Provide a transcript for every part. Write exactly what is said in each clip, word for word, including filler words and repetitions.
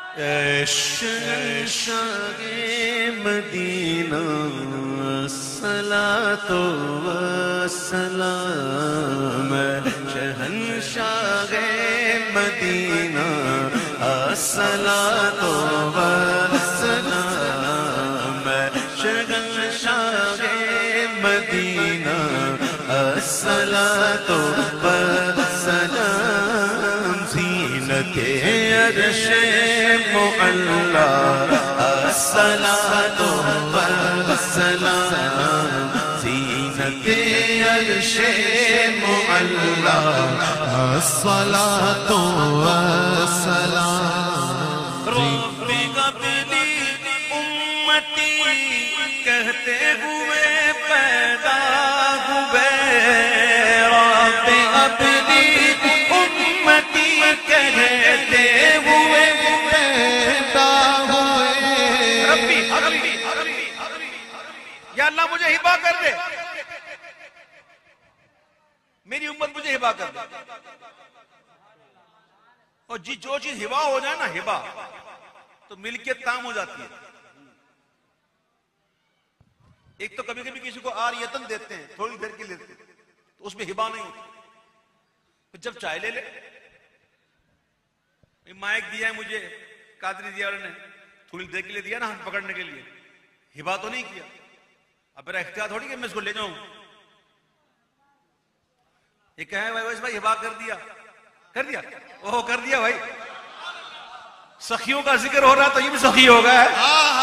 اے شہنشاہ مدینہ الصلاۃ والسلام، شہنشاہ مدینہ الصلاۃ والسلام، شہنشاہ مدینہ الصلاۃ والسلام، زینت عرش معلا الصلاۃ والسلام، زینت عرش معلا الصلاۃ والسلام، رب قبلی امتی کہتے ہوئے پیدا ہوئے، رب قبلی امتی کہتے ہوئے پیدا ہوئے، ربی ربی یا اللہ مجھے ہبا کر دے، میری امت مجھے ہبا کر دے۔ اور جی جو چیز ہبا ہو جائے نا ہبا تو ملکیت تام ہو جاتی ہے۔ ایک تو کبھی کبھی کسی کو آریتن دیتے ہیں، تھوڑی دیر کے لیتے ہیں تو اس میں ہبا نہیں ہوتی، پھر جب چائے لے لے، مائک دیا ہے مجھے قادری دیا نے، تھوڑی دیر کے لیے دیا نا ہاتھ پکڑنے کے لیے، ہبا تو نہیں کیا، اب میرا اختیار تھوڑی کہ میں اس کو لے جاؤں۔ یہ کہے بھائی بھائی ہبا کر دیا کر دیا وہ کر دیا بھائی، سخیوں کا ذکر ہو رہا تو یہ بھی سخی ہوگا ہے۔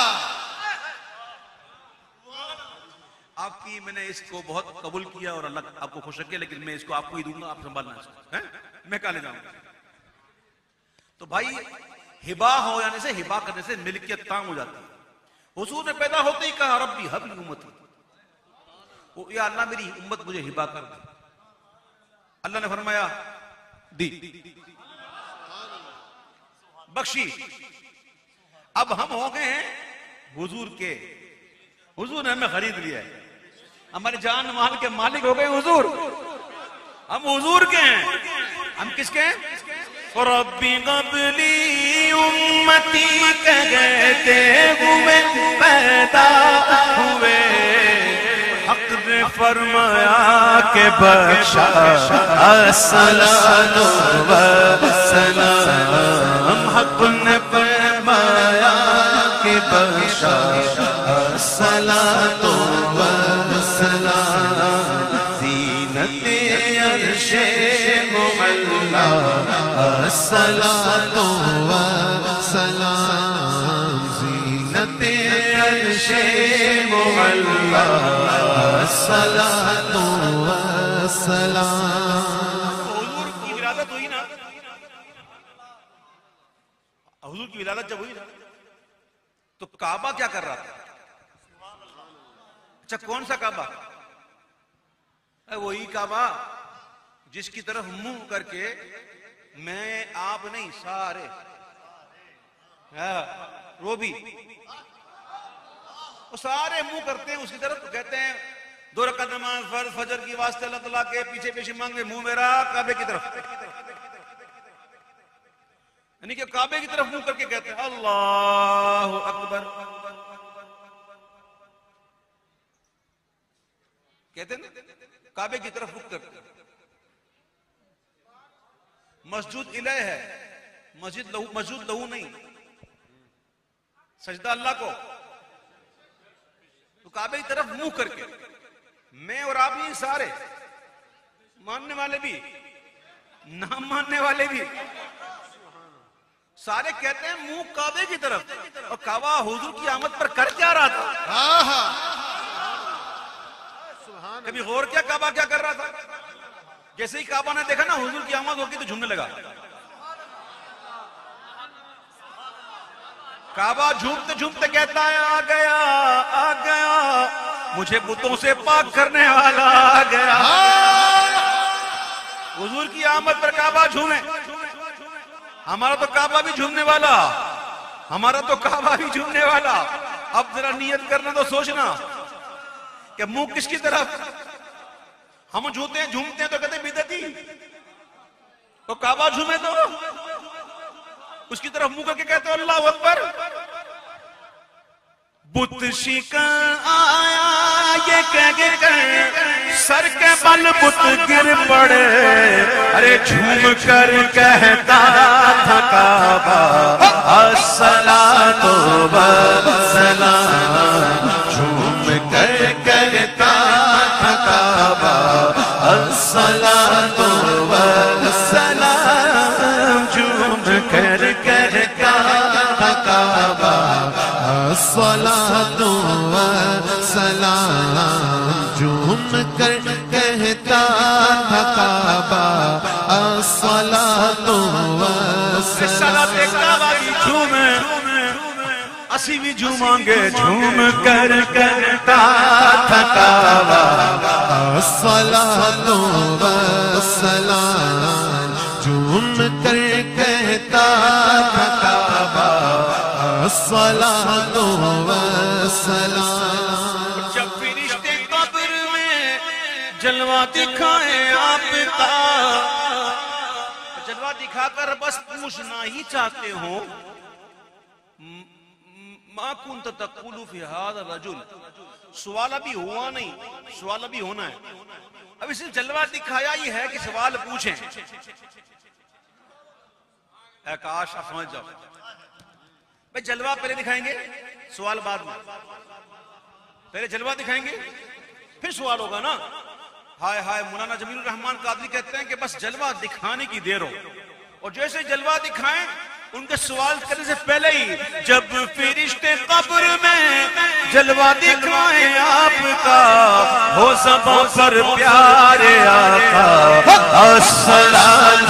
آپ کی میں نے اس کو بہت قبول کیا اور اللہ آپ کو خوش رکھے، لیکن میں اس کو آپ کو ہی دوں گا، آپ سنبھالنا ہے، میں کہاں لے جاؤں گا۔ تو بھائی ہبا ہو جانے سے، ہبا کرنے سے ملکیت تام ہو جاتی ہے۔ حضور نے پیدا ہوتے ہی کہا ربی حب لی امتی، یا اللہ میری امت مجھے ہبا کر دے۔ اللہ نے فرمایا دی، بخشی۔ اب ہم ہو گئے ہیں حضور کے، حضور نے ہمیں خرید لیا ہے، ہمارے جان مال کے مالک ہو گئے حضور، ہم حضور کے ہیں۔ ہم کس کے ہیں؟ ربی قبلی امتی کہتے ہوئے پیدا ہوئے، حق نے فرمایا کہ بخشا الصلاۃ والسلام، حق نے فرمایا کہ بخشا الصلاۃ والسلام، زینت عرش معلا الصلاۃ والسلام، زینت عرش معلا الصلاۃ والسلام۔ حضور کی ولادت ہوئی نا، حضور کی ولادت جب ہوئی نا تو کعبہ کیا کر رہا تھا؟ اچھا کون سا کعبہ؟ وہی کعبہ جس کی طرف منہ کر کے میں آپ نہیں سارے وہ بھی وہ سارے منہ کرتے ہیں اس کی طرف، کہتے ہیں دو رکعت نماز فرض فجر کی واسطے اللہ تعالیٰ کے پیچھے پیچھے مانگے، منہ میرا کعبے کی طرف، یعنی کہ کعبے کی طرف منہ کر کے کہتے ہیں اللہ اکبر، کہتے ہیں کعبے کی طرف رخ کرتے ہیں۔ مسجد الہ ہے، مسجد لہو مسجد لہو نہیں، سجدہ اللہ کو، تو کعبے کی طرف منہ کر کے میں اور آپ ہی سارے، ماننے والے بھی نہ ماننے والے بھی، سارے کہتے ہیں منہ کعبے کی طرف، اور کعبہ حضور کی آمد پر کر کیا رہا تھا؟ کبھی غور کیا کعبہ کیا کر رہا تھا؟ جیسے ہی کعبہ نے دیکھا نا حضور کی آمد ہوگی تو جھومنے لگا، کعبہ جھومتے جھومتے کہتا ہے آ گیا آ گیا مجھے بتوں سے پاک کرنے والا آ گیا۔ حضور کی آمد پر کعبہ جھومے، ہمارا تو کعبہ بھی جھومنے والا، ہمارا تو کعبہ بھی جھومنے والا۔ اب ذرا نیت کرنا تو سوچنا کہ منہ کس کی طرف؟ ہم جھومتے ہیں جھومتے ہیں تو کہتے ہیں بدعتی، تو کعبہ جھومے تو اس کی طرف منہ کر کے کہتے ہو اللہ اکبر. بت شکن آیا یہ کہہ کر سر کے بل بت گر پڑے. ارے جھوم کر کہتا تھا کعبہ الصلاۃ والسلام. جھوم کر کہتا تھا کعبہ الصلاۃ والسلام. جھوم کر کہتا تھا کعبہ الصلاۃ والسلام. جھوم کر کہتا تھا کعبہ الصلاۃ والسلام. اسی بھی جھومیں گے. جھوم کر کہتا تھا کعبہ الصلاۃ والسلام. جھوم کر کہتا تھا کعبہ الصلاۃ والسلام. جب فرشتے قبر میں جلوہ دکھائیں آپ کا, جلوہ دکھا کر بس پوچھنا ہی چاہتے ہوں ما کنت تقول فی ھذا الرجل. سوال ابھی ہوا نہیں, سوال ابھی ہونا ہے. اب اس نے جلوہ دکھایا یہ ہے کہ سوال پوچھیں. اے کاش آپ سمجھ جاؤ. بھئی جلوہ پہلے دکھائیں گے, سوال بعد میں. پہلے جلوہ دکھائیں گے پھر سوال ہوگا نا. ہائے ہائے مولانا جمیل الرحمن قادری کہتے ہیں کہ بس جلوہ دکھانے کی دیر ہو, اور جیسے جلوہ دکھائیں ان کے سوال کرنے سے پہلے ہی جب فرشتے قبر میں جلوہ دکھائیں آپ کا ہو زباں پر پیارے آقا الصلاۃ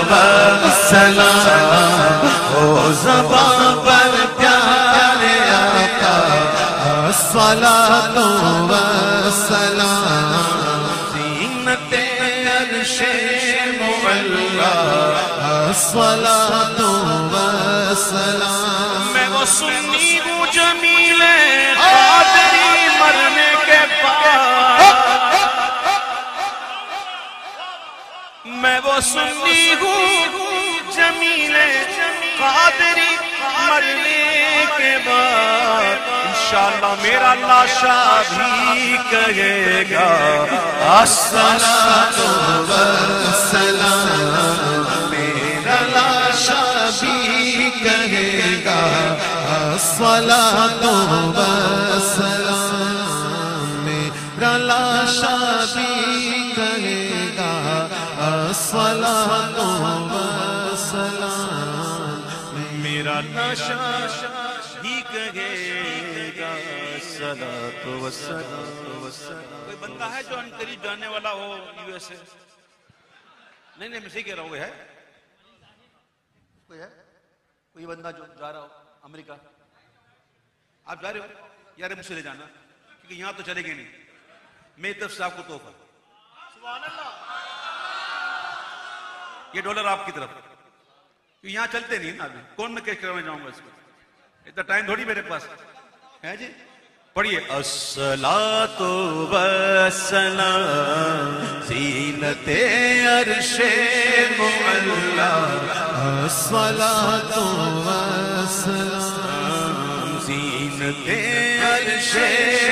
والسلام. ہو زباں پر پیارے آقا الصلاۃ والسلام. زینت عرش معلا الصلاۃ والسلام. میں وہ سنی ہوں جمیل قادری مرنے کے بعد. میں وہ سنی ہوں جمیل قادری مرنے کے بعد. انشاءاللہ میرا لاشا بھی کہے گا الصلاۃ والسلام. میرا لاشا بھی کہے گا الصلاۃ والسلام. میرا لاشا بھی کہے گا الصلاۃ والسلام. میرا لاشا بھی کہے گا الصلاۃ والسلام. کوئی بندہ ہے جو ان قریب جانے والا ہو یو ایس اے؟ نہیں نہیں میں صحیح کہہ رہا ہوں. ہے کوئی ہے کوئی بندہ جو جا رہا ہو امریکہ؟ آپ جا رہے ہو یار مجھ سے لے جانا, کیونکہ یہاں تو چلے گے نہیں. میری طرف سے آپ کو تحفہ. سبحان اللہ. یہ ڈالر آپ کی طرف, کیونکہ یہاں چلتے نہیں نا ابھی. کون میں کیش کروانے جاؤں گا اس کو؟ اتنا ٹائم تھوڑی میرے پاس ہے جی. پڑھیے الصلاۃ والسلام زینت عرش معلا الصلاۃ والسلام. زینت عرش